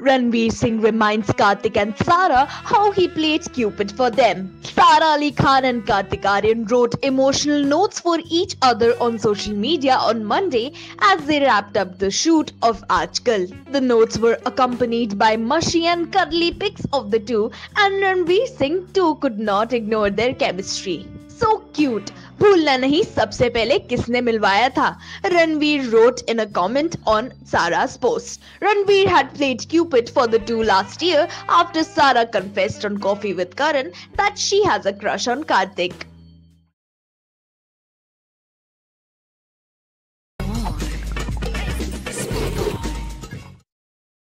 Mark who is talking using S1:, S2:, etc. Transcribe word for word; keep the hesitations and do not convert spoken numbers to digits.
S1: Ranveer Singh reminds Kartik and Sara how he played Cupid for them. Sara Ali Khan and Kartik Aaryan wrote emotional notes for each other on social media on Monday as they wrapped up the shoot of Aajkal. The notes were accompanied by mushy and cuddly pics of the two, and Ranveer Singh too could not ignore their chemistry. So cute. भूलना नहीं सबसे पहले किसने मिलवाया था. Ranveer wrote in a comment on Sara's post. Ranveer had played Cupid for the two last year after Sara confessed on Coffee with Karan that she has a crush on Kartik.